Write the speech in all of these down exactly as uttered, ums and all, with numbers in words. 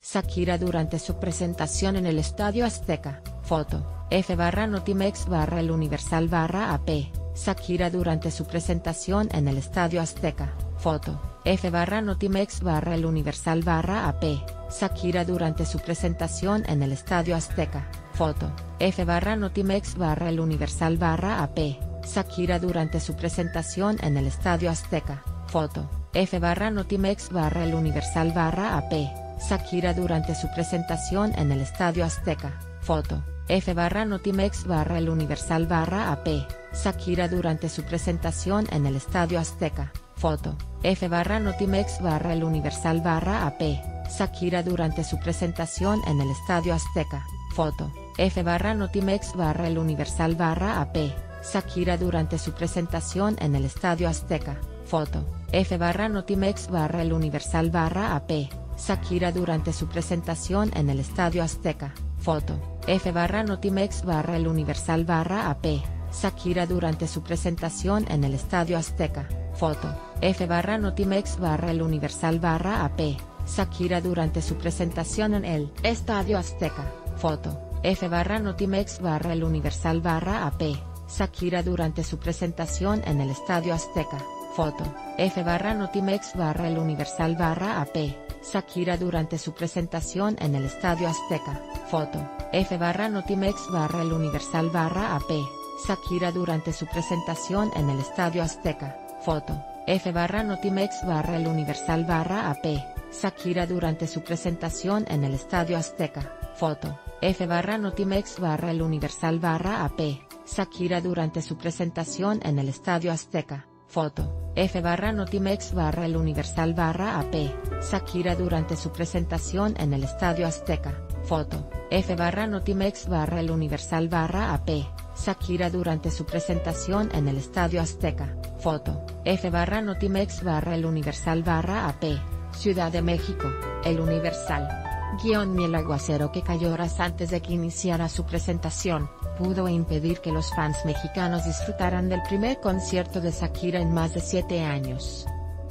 Shakira durante su presentación en el Estadio Azteca. Foto, F barra Notimex barra El Universal barra A P. Shakira durante su presentación en el Estadio Azteca. Foto, F barra Notimex barra El Universal barra A P. Shakira durante su presentación en el Estadio Azteca. Foto, F barra Notimex barra El Universal barra A P. Shakira durante su presentación en el Estadio Azteca. Foto, F barra Notimex barra El Universal barra A P. Shakira durante su presentación en el Estadio Azteca. Foto, F barra Notimex barra El Universal barra A P. Shakira durante su presentación en el Estadio Azteca. Foto, F barra Notimex barra El Universal barra A P. Shakira durante su presentación en el Estadio Azteca. Foto, F barra Notimex barra El Universal barra A P. Shakira durante su presentación en el Estadio Azteca. Foto, F barra Notimex barra El Universal barra A P. Shakira durante su presentación en el Estadio Azteca. Foto, F barra Notimex barra El Universal barra A P. Shakira durante su presentación en el Estadio Azteca. Foto, F barra Notimex barra El Universal barra A P. Shakira durante su presentación en el Estadio Azteca. Foto, F barra Notimex barra El Universal barra A P. Shakira durante su presentación en el Estadio Azteca. Foto, F barra Notimex barra El Universal barra A P. Shakira durante su presentación en el Estadio Azteca. Foto, F barra Notimex barra El Universal barra A P. Shakira durante su presentación en el Estadio Azteca. Foto, F barra Notimex barra El Universal barra A P. Shakira durante su presentación en el Estadio Azteca. Foto, F barra Notimex barra El Universal barra A P. Shakira durante su presentación en el Estadio Azteca. Foto, F barra Notimex barra El Universal barra A P. Shakira durante su presentación en el Estadio Azteca. Foto, F barra Notimex barra El Universal barra A P. Shakira durante su presentación en el Estadio Azteca. Foto, F barra Notimex barra El Universal barra A P. Ciudad de México, El Universal. Guión ni el aguacero que cayó horas antes de que iniciara su presentación, pudo impedir que los fans mexicanos disfrutaran del primer concierto de Shakira en más de siete años.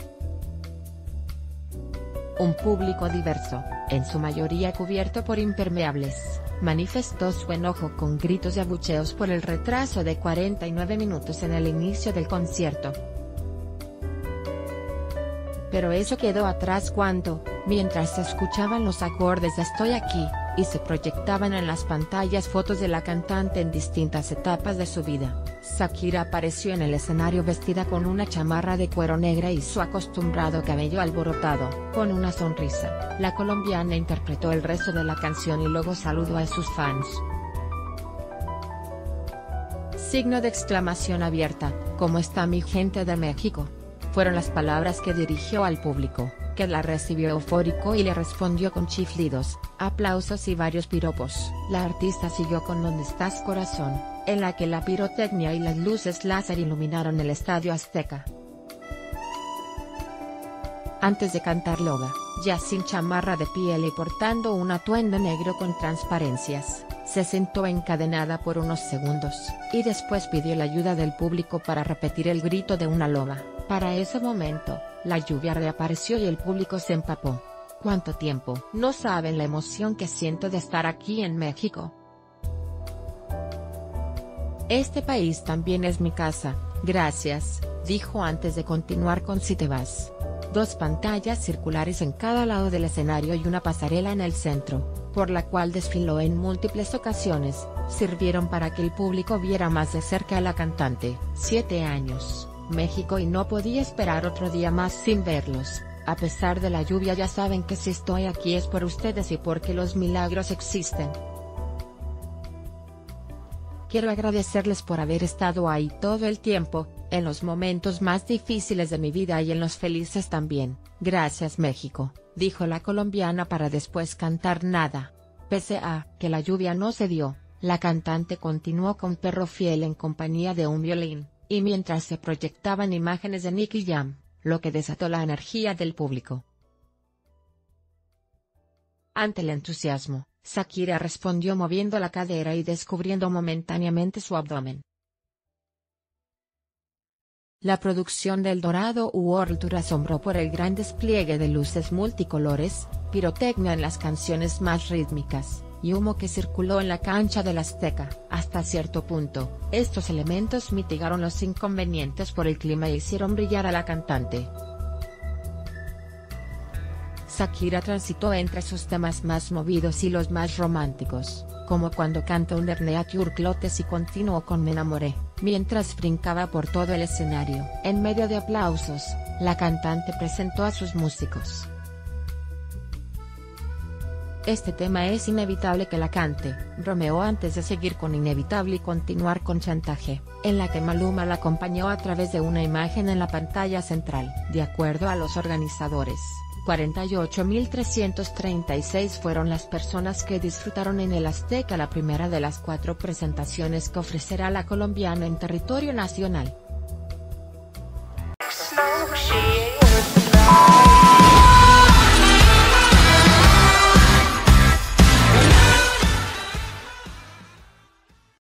Un público diverso, en su mayoría cubierto por impermeables, manifestó su enojo con gritos y abucheos por el retraso de cuarenta y nueve minutos en el inicio del concierto. Pero eso quedó atrás cuando, mientras se escuchaban los acordes de Estoy aquí, y se proyectaban en las pantallas fotos de la cantante en distintas etapas de su vida, Shakira apareció en el escenario vestida con una chamarra de cuero negra y su acostumbrado cabello alborotado. Con una sonrisa, la colombiana interpretó el resto de la canción y luego saludó a sus fans. Signo de exclamación abierta, ¿cómo está mi gente de México? Fueron las palabras que dirigió al público, que la recibió eufórico y le respondió con chiflidos, aplausos y varios piropos. La artista siguió con ¿Dónde estás corazón?, en la que la pirotecnia y las luces láser iluminaron el Estadio Azteca. Antes de cantar Loba, ya sin chamarra de piel y portando un atuendo negro con transparencias, se sentó encadenada por unos segundos, y después pidió la ayuda del público para repetir el grito de una loba. Para ese momento, la lluvia reapareció y el público se empapó. ¿Cuánto tiempo? No saben la emoción que siento de estar aquí en México. Este país también es mi casa, gracias, dijo antes de continuar con Si te vas. Dos pantallas circulares en cada lado del escenario y una pasarela en el centro, por la cual desfiló en múltiples ocasiones, sirvieron para que el público viera más de cerca a la cantante. Siete años, México, y no podía esperar otro día más sin verlos. A pesar de la lluvia, ya saben que si estoy aquí es por ustedes y porque los milagros existen. Quiero agradecerles por haber estado ahí todo el tiempo, en los momentos más difíciles de mi vida y en los felices también. Gracias México, dijo la colombiana para después cantar Nada. Pese a que la lluvia no se dio, la cantante continuó con Perro Fiel en compañía de un violín, y mientras se proyectaban imágenes de Nicky Jam, lo que desató la energía del público. Ante el entusiasmo, Shakira respondió moviendo la cadera y descubriendo momentáneamente su abdomen. La producción del Dorado World Tour asombró por el gran despliegue de luces multicolores, pirotecnia en las canciones más rítmicas, y humo que circuló en la cancha del Azteca. Hasta cierto punto, estos elementos mitigaron los inconvenientes por el clima e hicieron brillar a la cantante. Shakira transitó entre sus temas más movidos y los más románticos, como cuando canta Underneath Your Clothes y continuó con Me Enamoré, mientras brincaba por todo el escenario. En medio de aplausos, la cantante presentó a sus músicos. Este tema es inevitable que la cante, bromeó antes de seguir con Inevitable y continuar con Chantaje, en la que Maluma la acompañó a través de una imagen en la pantalla central. De acuerdo a los organizadores, cuarenta y ocho mil trescientos treinta y seis fueron las personas que disfrutaron en el Azteca la primera de las cuatro presentaciones que ofrecerá la colombiana en territorio nacional.